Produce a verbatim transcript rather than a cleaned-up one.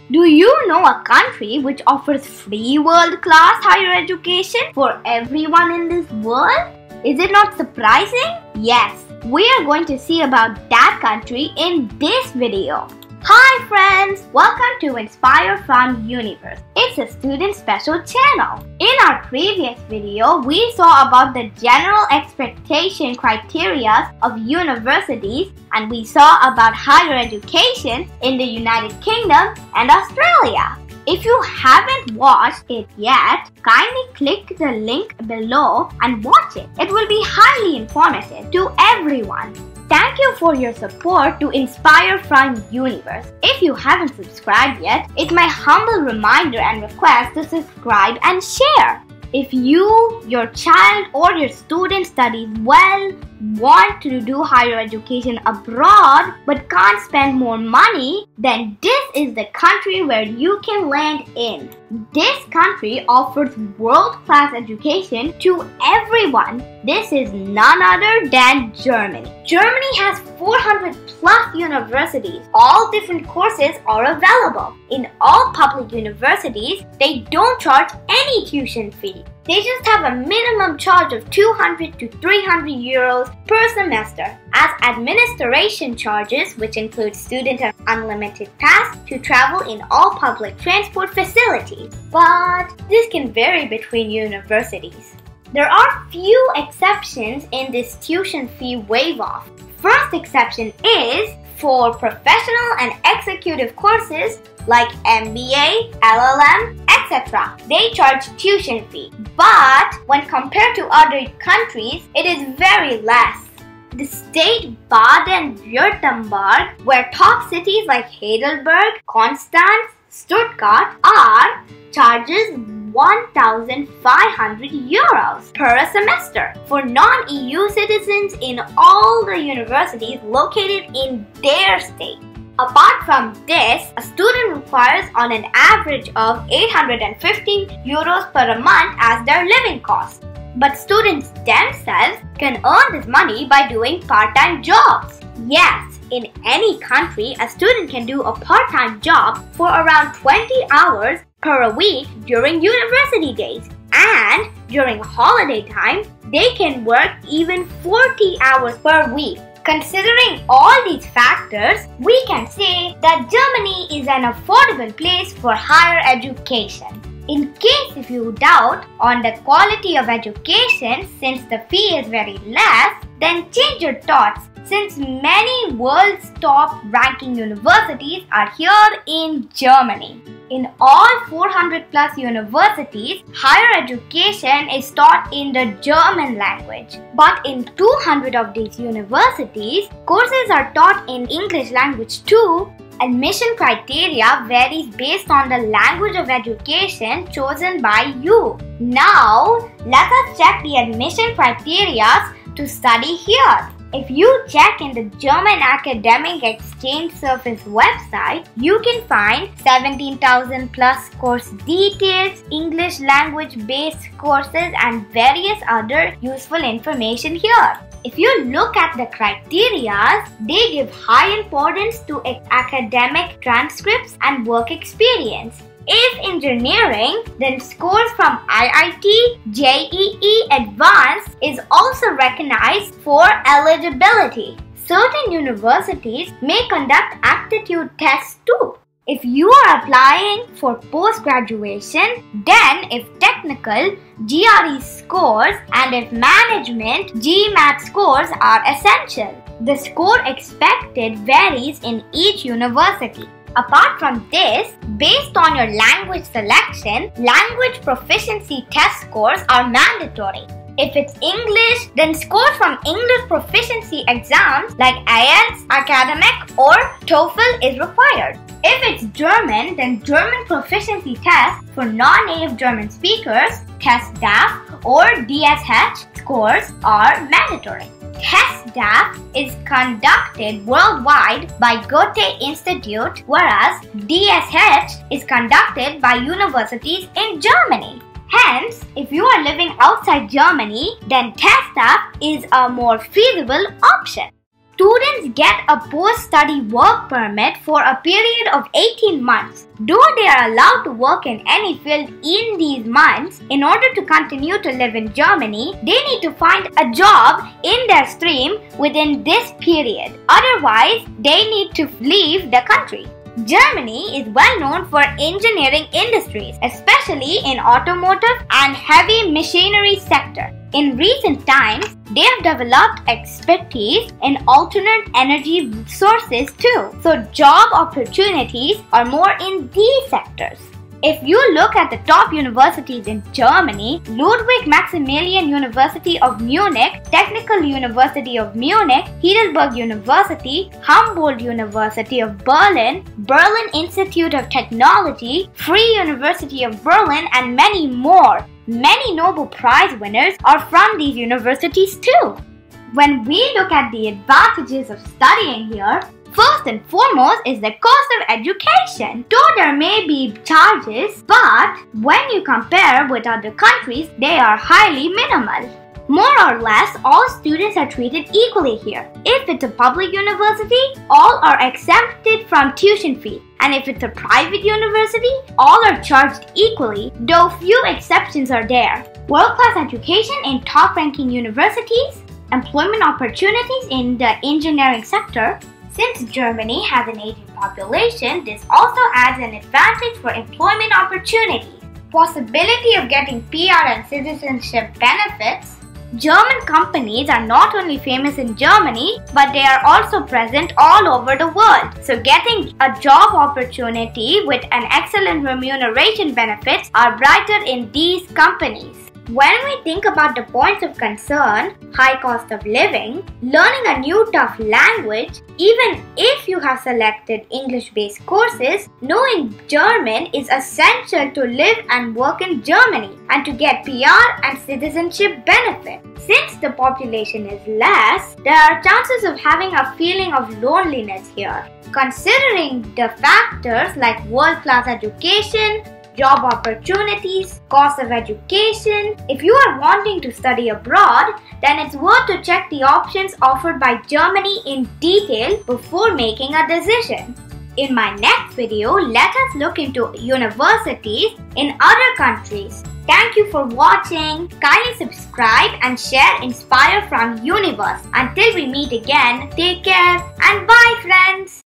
Do you know a country which offers free world-class higher education for everyone in this world? Is it not surprising? Yes, we are going to see about that country in this video. Hi friends, welcome to Inspire from Universe. It's a student special channel. In our previous video, we saw about the general expectation criteria of universities, and we saw about higher education in the United Kingdom and Australia. If you haven't watched it yet, kindly click the link below and watch it. It will be highly informative to everyone. Thank you for your support to Inspire from Universe. If you haven't subscribed yet, it's my humble reminder and request to subscribe and share. If you, your child or your student studies well, want to do higher education abroad but can't spend more money, then this is the country where you can land in. This country offers world-class education to everyone. This is none other than Germany. Germany has four hundred plus universities. All different courses are available. In all public universities, they don't charge any tuition fee. They just have a minimum charge of two hundred to three hundred euros per semester as administration charges, which include student and unlimited pass to travel in all public transport facilities. But this can vary between universities. There are few exceptions in this tuition fee waive-off. First exception is for professional and executive courses like M B A, L L M, et cetera. They charge tuition fee, but when compared to other countries, it is very less. The state Baden-Württemberg, where top cities like Heidelberg, Konstanz, Stuttgart are, charges one thousand five hundred euros per semester for non-E U citizens in all the universities located in their state. Apart from this, a student requires on an average of eight hundred fifteen euros per month as their living cost. But students themselves can earn this money by doing part-time jobs. Yes, in any country, a student can do a part-time job for around twenty hours per week during university days. And during holiday time, they can work even forty hours per week. Considering all these factors, we can say that Germany is an affordable place for higher education. In case if you doubt on the quality of education since the fee is very less, then change your thoughts since many world's top ranking universities are here in Germany. In all four hundred plus universities, higher education is taught in the German language. But in two hundred of these universities, courses are taught in English language too. Admission criteria varies based on the language of education chosen by you. Now, let us check the admission criteria to study here. If you check in the German Academic Exchange Service website, you can find seventeen thousand plus course details, English language based courses and various other useful information here. If you look at the criteria, they give high importance to academic transcripts and work experience. If engineering, then scores from I I T, J E E Advanced is also recognized for eligibility. Certain universities may conduct aptitude tests too. If you are applying for post-graduation, then if technical, G R E scores, and if management, GMAT scores are essential. The score expected varies in each university. Apart from this, based on your language selection, language proficiency test scores are mandatory. If it's English, then scores from English proficiency exams like I E L T S, Academic or TOEFL is required. If it's German, then German proficiency tests for non-native German speakers, TestDAF or D S H scores are mandatory. TestDAF is conducted worldwide by Goethe Institute, whereas D S H is conducted by universities in Germany. Hence, if you are living outside Germany, then TestDAF is a more feasible option. Students get a post-study work permit for a period of eighteen months. Though they are allowed to work in any field in these months, in order to continue to live in Germany, they need to find a job in their stream within this period. Otherwise, they need to leave the country. Germany is well known for engineering industries, especially in automotive and heavy machinery sector. In recent times, they have developed expertise in alternate energy sources too. So job opportunities are more in these sectors. If you look at the top universities in Germany, Ludwig Maximilian University of Munich, Technical University of Munich, Heidelberg University, Humboldt University of Berlin, Berlin Institute of Technology, Free University of Berlin, and many more. Many Nobel Prize winners are from these universities too. When we look at the advantages of studying here, first and foremost is the cost of education. Though there may be charges, but when you compare with other countries, they are highly minimal. More or less, all students are treated equally here. If it's a public university, all are exempted from tuition fee. And if it's a private university, all are charged equally, though few exceptions are there. World-class education in top-ranking universities, employment opportunities in the engineering sector. Since Germany has an aging population, this also adds an advantage for employment opportunities. Possibility of getting P R and citizenship benefits. German companies are not only famous in Germany, but they are also present all over the world. So getting a job opportunity with an excellent remuneration benefits are brighter in these companies. When we think about the points of concern, high cost of living, learning a new tough language, even if you have selected English-based courses, knowing German is essential to live and work in Germany and to get P R and citizenship benefits. Since the population is less, there are chances of having a feeling of loneliness here. Considering the factors like world-class education, job opportunities, cost of education. If you are wanting to study abroad, then it's worth to check the options offered by Germany in detail before making a decision. In my next video, let us look into universities in other countries. Thank you for watching. Kindly subscribe and share Inspire from Universe. Until we meet again, take care and bye friends.